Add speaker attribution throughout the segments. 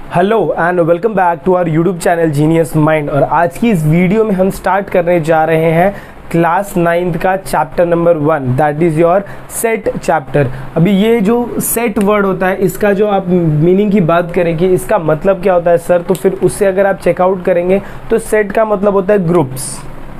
Speaker 1: Hello and welcome back to our YouTube channel genius mind. और आज की इस वीडियो में हम स्टार्ट करने जा रहे हैं क्लास 9th का chapter number 1, that is your set chapter. अभी ये जो सेट वर्ड होता है इसका जो आप मीनिंग की बात करें कि इसका मतलब क्या होता है सर, तो फिर उससे अगर आप चेकआउट करेंगे तो सेट का मतलब होता है ग्रुप्स,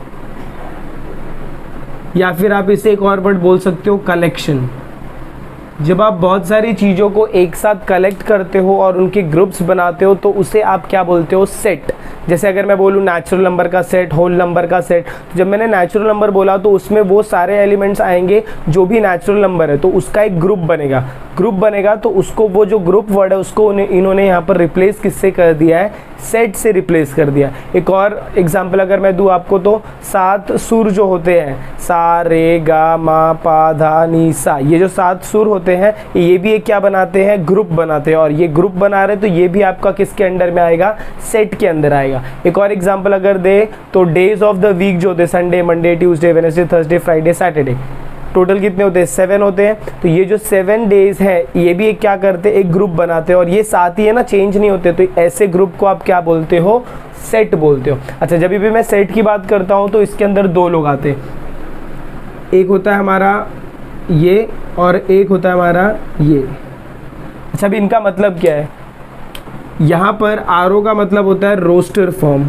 Speaker 1: या फिर आप इसे एक और वर्ड बोल सकते हो कलेक्शन। जब आप बहुत सारी चीज़ों को एक साथ कलेक्ट करते हो और उनके ग्रुप्स बनाते हो तो उसे आप क्या बोलते हो, सेट। जैसे अगर मैं बोलूँ नेचुरल नंबर का सेट, होल नंबर का सेट, तो जब मैंने नेचुरल नंबर बोला तो उसमें वो सारे एलिमेंट्स आएंगे जो भी नेचुरल नंबर है, तो उसका एक ग्रुप बनेगा। ग्रुप बनेगा तो उसको वो जो ग्रुप वर्ड है उसको इन्होंने यहाँ पर रिप्लेस किससे कर दिया है, सेट से रिप्लेस कर दिया। एक और एग्जाम्पल अगर मैं दूँ आपको तो 7 सुर जो होते हैं, सा रे गा मा पा धा नी सा, ये जो 7 सुर होते हैं ये भी एक क्या बनाते हैं, ग्रुप बनाते हैं। और ये ग्रुप बना रहे तो ये भी आपका किसके अंडर में आएगा, सेट के अंदर आएगा। एक और एग्जाम्पल अगर दे तो डेज ऑफ द वीक जो होते हैं Sunday, Monday, Tuesday, Wednesday, Thursday, Friday, Saturday, total कितने होते हैं, 7 होते हैं। तो ये जो 7 डेज हैं ये भी एक क्या करते हैं, एक ग्रुप बनाते हैं। और ये साथ ही है ना, चेंज नहीं होते, तो ऐसे ग्रुप को आप क्या बोलते हो, सेट बोलते हो। अच्छा, जब भी मैं सेट की बात करता हूँ तो इसके अंदर 2 लोग आते हैं, एक होता है हमारा ये और एक होता है हमारा ये। अच्छा, अभी इनका मतलब क्या है, यहाँ पर आरओ का मतलब होता है रोस्टर फॉर्म,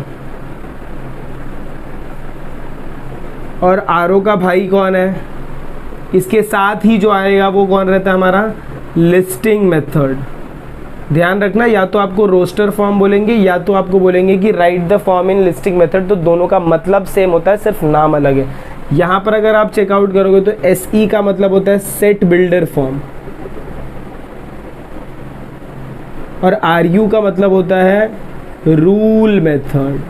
Speaker 1: और आरओ का भाई कौन है, इसके साथ ही जो आएगा वो कौन रहता है, हमारा लिस्टिंग मेथड। ध्यान रखना, या तो आपको रोस्टर फॉर्म बोलेंगे या तो आपको बोलेंगे कि right the form in listing method, तो दोनों का मतलब सेम होता है, सिर्फ नाम अलग है। यहाँ पर अगर आप चेकआउट करोगे तो एसई का मतलब होता है सेट बिल्डर फॉर्म, और आरयू का मतलब होता है रूल मेथड।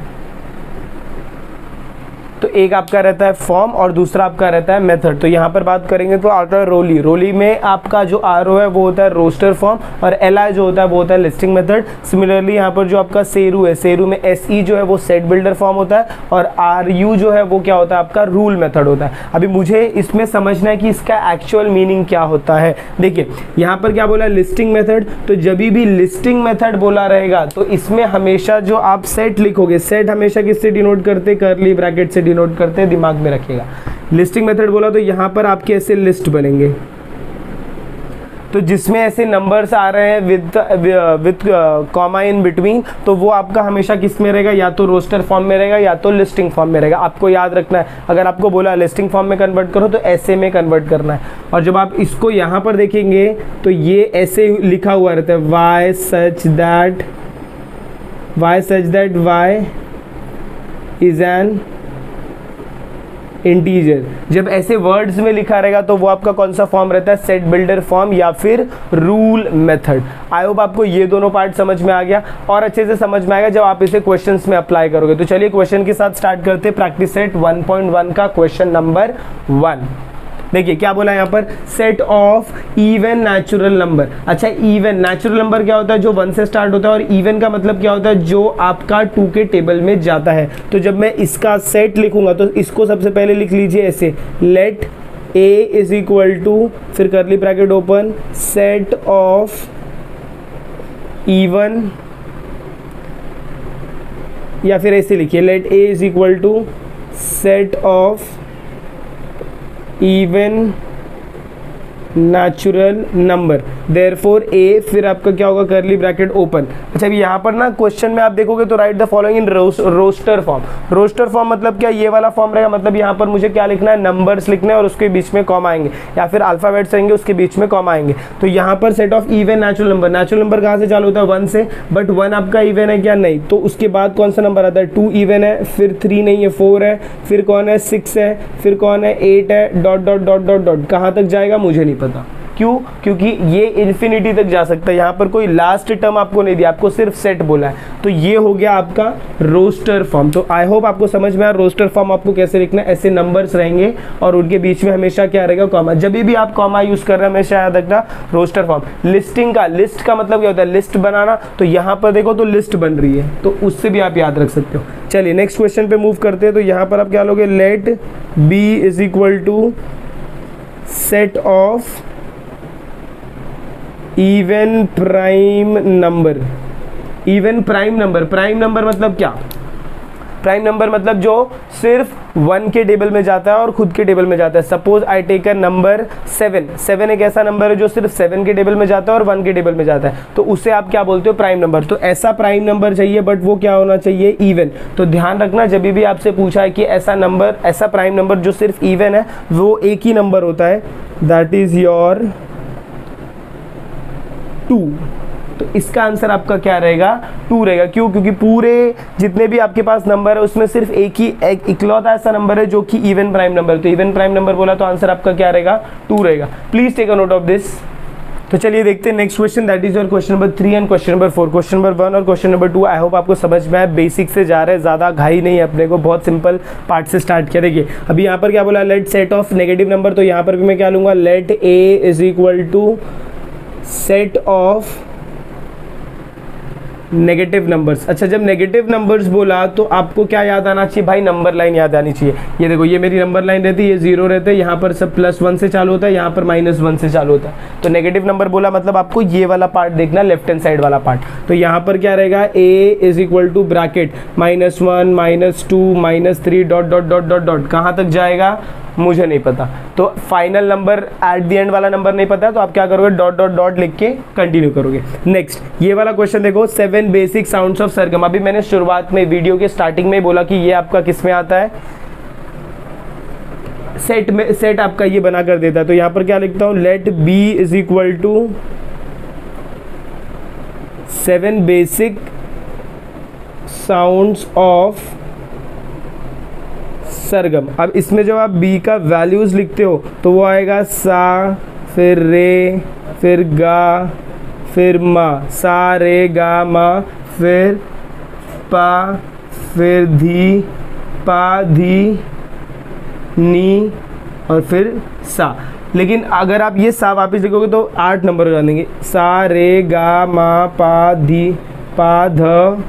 Speaker 1: तो एक आपका रहता है फॉर्म और दूसरा आपका रहता है मेथड। तो यहाँ पर बात करेंगे तो आता है रोली। रोली में आपका जो आरओ है वो होता है रोस्टर फॉर्म, और एलआई जो होता है वो होता है लिस्टिंग मेथड। सिमिलरली यहाँ पर जो आपका सेरू है, सेरू में एसई जो है वो सेट बिल्डर फॉर्म होता है, और आरयू जो है वो क्या होता है, आपका रूल मेथड होता है। अभी मुझे इसमें समझना है कि इसका एक्चुअल मीनिंग क्या होता है। देखिए यहाँ पर क्या बोला, लिस्टिंग मेथड। तो जब भी लिस्टिंग मेथड बोला रहेगा तो इसमें हमेशा जो आप सेट लिखोगे, सेट हमेशा किससे डिनोट करते, करली ब्रैकेट से डिनोट करते हैं, दिमाग में रखिएगा। लिस्टिंग मेथड बोला तो यहां पर आपके ऐसे लिस्ट बनेंगे, तो जिसमें ऐसे नंबर्स आ रहे हैं विद कॉमा इन बिटवीन, तो वो आपका हमेशा किस में रहेगा, या तो रोस्टर फॉर्म में रहेगा या तो लिस्टिंग फॉर्म में रहेगा। आपको याद रखना है, अगर आपको बोला लिस्टिंग फॉर्म में कन्वर्ट करो तो ऐसे में कन्वर्ट करना है। और जब आप इसको यहाँ पर देखेंगे तो ये ऐसे लिखा हुआ रहता है, y such that y is an integer. जब ऐसे वर्ड्स में लिखा रहेगा तो वो आपका कौन सा फॉर्म रहता है, सेट बिल्डर फॉर्म या फिर रूल मेथड। आई होप आपको ये दोनों पार्ट समझ में आ गया, और अच्छे से समझ में आएगा जब आप इसे क्वेश्चंस में अप्लाई करोगे। तो चलिए क्वेश्चन के साथ स्टार्ट करते हैं। प्रैक्टिस सेट 1.1 का क्वेश्चन नंबर 1। देखिए क्या बोला यहाँ पर, set of even natural number. अच्छा, इवन नेचुरल नंबर क्या होता है, जो 1 से स्टार्ट होता है, और इवन का मतलब क्या होता है, जो आपका 2 के टेबल में जाता है। तो जब मैं इसका सेट लिखूंगा तो इसको सबसे पहले लिख लीजिए ऐसे, let a is equal to, फिर curly bracket open, set of even, या फिर ऐसे लिखिए, let a is equal to set of even natural number, therefore a, फिर आपका क्या होगा, करली ब्रैकेट ओपन। अच्छा, अभी यहाँ पर ना क्वेश्चन में आप देखोगे तो right the following in roster form. Roster form मतलब क्या, ये वाला फॉर्म रहेगा, मतलब यहाँ पर मुझे क्या लिखना है, नंबर्स लिखने हैं और उसके बीच में कॉमा आएंगे, या फिर अल्फाबेट्स रहेंगे उसके बीच में कॉमा आएंगे। तो यहाँ पर set of even natural number, natural number कहाँ से चालू होता है, 1 से, बट 1 आपका इवन है क्या, नहीं। तो उसके बाद कौन सा नंबर आता है, 2 इवन है, फिर 3 नहीं है, 4 है, फिर कौन है, 6 है, फिर कौन है, 8 है, dot dot dot dot dot, कहाँ तक जाएगा मुझे नहीं पता। क्यों, क्योंकि ये इन्फिनिटी तक जा सकता है। यहाँ पर कोई लास्ट टर्म आपको नहीं दिया, आपको सिर्फ सेट बोला है। तो ये हो गया आपका रोस्टर फॉर्म। तो आई होप आपको समझ में आया रोस्टर फॉर्म आपको कैसे लिखना है। ऐसे नंबर्स रहेंगे और उनके बीच में हमेशा क्या रहेगा, कॉमा। जब भी आप कॉमा यूज कर रहे हैं हमेशा याद रखना रोस्टर फॉर्म। लिस्टिंग का, लिस्ट का मतलब क्या होता है, लिस्ट बनाना। तो यहाँ पर देखो तो लिस्ट बन रही है, तो उससे भी आप याद रख सकते हो। चलिए नेक्स्ट क्वेश्चन पे मूव करते हैं। तो यहाँ पर आप क्या लोगे, let b is equal to set of even prime number. Even prime number, prime number मतलब क्या? प्राइम नंबर मतलब जो सिर्फ 1 के टेबल में जाता है और खुद के टेबल में जाता है। Suppose I take a number 7, 7 एक ऐसा नंबर है जो सिर्फ 7 के टेबल में जाता है और 1 के टेबल में जाता है, तो उसे आप क्या बोलते हो? Prime number. तो ऐसा प्राइम नंबर चाहिए, बट वो क्या होना चाहिए? इवन। तो ध्यान रखना, जब भी आपसे पूछा है कि ऐसा नंबर, ऐसा प्राइम नंबर जो सिर्फ इवन है, वो एक ही नंबर होता है, दैट इज योर 2। तो इसका आंसर आपका क्या रहेगा? 2 रहेगा। क्यों? क्योंकि पूरे जितने भी आपके पास नंबर है उसमें सिर्फ एक इकलौता ऐसा नंबर है जो कि इवन प्राइम नंबर। तो इवन प्राइम नंबर बोला तो आंसर आपका क्या रहेगा? 2 रहेगा। Please take a note of this. तो चलिए देखते हैं next question, that is your question number 3 and question number 4। Question number 1 और क्वेश्चन नंबर 2 आई होप आपको समझ में आया। बेसिक से जा रहे हैं, ज़्यादा घाई नहीं है अपने को, बहुत सिंपल पार्ट से स्टार्ट किया। देखिए अभी यहाँ पर क्या बोला? Let set of negative number. तो यहाँ पर भी मैं क्या लूँगा? Let a is equal to set of negative numbers. अच्छा, जब नेगेटिव नंबर्स बोला तो आपको क्या याद आना चाहिए भाई? नंबर लाइन याद आनी चाहिए। ये देखो, ये मेरी नंबर लाइन रहती है, ये 0 रहते हैं, यहाँ पर सब +1 से चालू होता है, यहाँ पर -1 से चालू होता है। तो नेगेटिव नंबर बोला मतलब आपको ये वाला पार्ट देखना, लेफ्ट हैंड साइड वाला पार्ट। तो यहाँ पर क्या रहेगा? a is equal to bracket -1 -2 -3 dot dot dot dot dot. कहाँ तक जाएगा मुझे नहीं पता, तो final number at the end वाला नंबर नहीं पता है, तो आप क्या करोगे? डॉट डॉट डॉट लिख के कंटिन्यू करोगे। नेक्स्ट ये वाला क्वेश्चन देखो, 7 बेसिक साउंड्स ऑफ सरगम। अभी मैंने शुरुआत में वीडियो के स्टार्टिंग में बोला कि ये आपका किस में आता है? सेट में। सेट आपका ये बना कर देता है। तो यहाँ पर क्या लिखता हूँ? Let b is equal to 7 basic sounds of sargam. अब इसमें जब आप बी का वैल्यूज लिखते हो तो वो आएगा सा, फिर रे, फिर गा, फिर मा। सा रे गा मा, फिर पा, फिर धी, पा धी, नी और फिर सा। लेकिन अगर आप ये सा वापस लिखोगे तो 8 नंबर हो जाएंगे। सा रे गा मा पा धी पा ध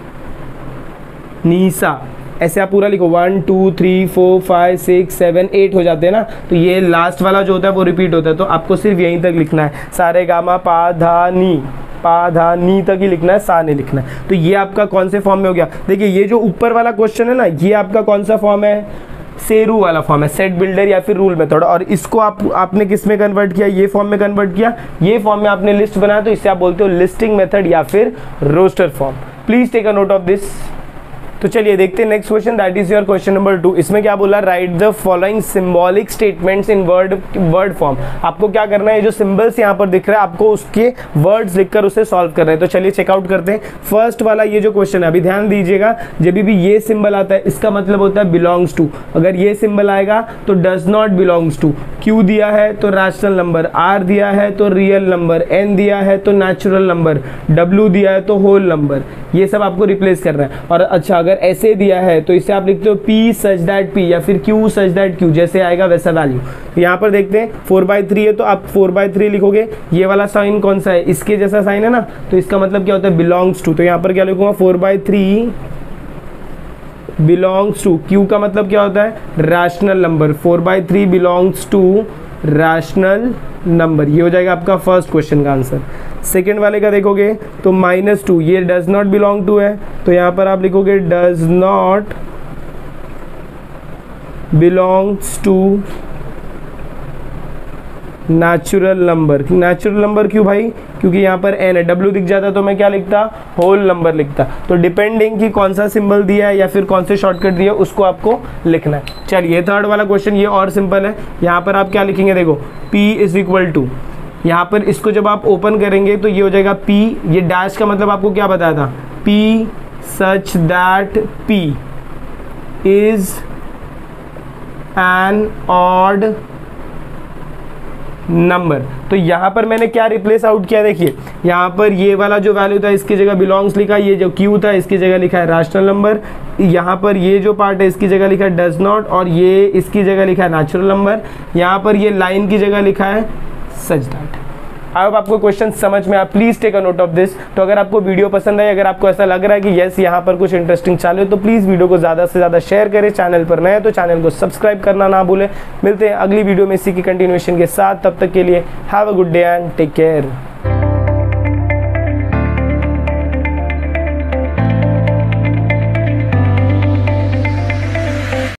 Speaker 1: नी सा, ऐसे आप पूरा लिखो। 1 2 3 4 5 6 7 8 हो जाते हैं ना, तो ये लास्ट वाला जो होता है वो रिपीट होता है, तो आपको सिर्फ यहीं तक लिखना है। सारे गामा पा धा नी, पा धा नी तक ही लिखना है, सा नहीं लिखना है। तो ये आपका कौन से फॉर्म में हो गया? देखिए ये जो ऊपर वाला क्वेश्चन है ना, ये आपका कौन सा फॉर्म है? सेरू वाला फॉर्म है, सेट बिल्डर या फिर रूल मेथड। और इसको आपने किस में कन्वर्ट किया? ये फॉर्म में कन्वर्ट किया। ये फॉर्म में आपने लिस्ट बनाया, तो इससे आप बोलते हो लिस्टिंग मेथड या फिर roster form. Please take a note of this. तो चलिए देखते हैं next question, that is your question number 2। इसमें क्या बोला? Right the following symbolic statements in word form. आपको क्या करना है? जो सिंबल्स यहाँ पर दिख रहा है आपको उसके वर्ड्स लिखकर उसे सॉल्व करना है। तो चलिए चेकआउट करते हैं। फर्स्ट वाला ये जो क्वेश्चन है, अभी ध्यान दीजिएगा, जब भी ये सिंबल आता है इसका मतलब होता है बिलोंग्स टू। अगर ये सिंबल आएगा तो does not belongs to. Q दिया है तो रैशनल नंबर, आर दिया है तो रियल नंबर, एन दिया है तो नेचुरल नंबर, डब्ल्यू दिया है तो होल नंबर। ये सब आपको रिप्लेस करना है। और अच्छा, अगर ऐसे दिया है तो इसे आप लिखते हो P सच दैट P या फिर Q सच दैट Q, जैसे आएगा वैसा वैल्यू। तो यहाँ पर देखते हैं 4/3 है तो आप 4/3 लिखोगे। ये वाला साइन कौन सा है? इसके जैसा साइन है ना, तो इसका मतलब क्या होता है? Belongs to. तो यहाँ पर क्या लिखूंगा? 4/3 बिलोंग्स टू। Q का मतलब क्या होता है? Rational number. 4/3 belongs to rational number. ये हो जाएगा आपका फर्स्ट क्वेश्चन का आंसर। सेकेंड वाले का देखोगे तो -2, ये डज नॉट बिलोंग टू है, तो यहाँ पर आप लिखोगे does not belongs to natural number. Natural number क्यों भाई? क्योंकि यहाँ पर n है, w दिख जाता तो मैं क्या लिखता? होल नंबर लिखता। तो डिपेंडिंग कि कौन सा सिंबल दिया है या फिर कौन से शॉर्टकट दिया है उसको आपको लिखना है। चलिए थर्ड वाला क्वेश्चन ये और सिंपल है। यहाँ पर आप क्या लिखेंगे? देखो p इज इक्वल टू, यहाँ पर इसको जब आप ओपन करेंगे तो ये हो जाएगा p। ये डैश का मतलब आपको क्या बताया था? p such that p is an odd number. तो यहाँ पर मैंने क्या रिप्लेस आउट किया? देखिए यहाँ पर ये वाला जो वैल्यू था इसकी जगह बिलोंग्स लिखा, ये जो क्यू था इसकी जगह लिखा है रैशनल नंबर, यहाँ पर ये जो पार्ट है इसकी जगह लिखा है डज नॉट, और ये इसकी जगह लिखा है नेचुरल नंबर, यहाँ पर ये लाइन की जगह लिखा है सच दैट। अब आपको क्वेश्चन समझ में आया? Please take a note of this. तो अगर आपको वीडियो पसंद है, अगर आपको ऐसा लग रहा है कि यस यहाँ पर कुछ इंटरेस्टिंग चालू है, तो प्लीज़ वीडियो को ज़्यादा से ज़्यादा शेयर करें। चैनल पर नए तो चैनल को सब्सक्राइब करना ना भूलें। मिलते हैं अगली वीडियो में इसी की कंटिन्यूएशन के साथ। तब तक के लिए have a good day and take care.